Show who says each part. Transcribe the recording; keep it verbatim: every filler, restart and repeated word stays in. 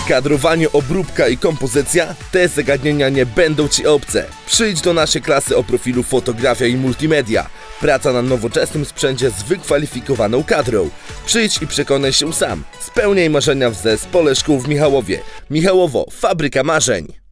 Speaker 1: Kadrowanie, obróbka i kompozycja? Te zagadnienia nie będą Ci obce. Przyjdź do naszej klasy o profilu fotografia i multimedia. Praca na nowoczesnym sprzęcie z wykwalifikowaną kadrą. Przyjdź i przekonaj się sam. Spełniaj marzenia w Zespole Szkół w Michałowie. Michałowo, fabryka marzeń.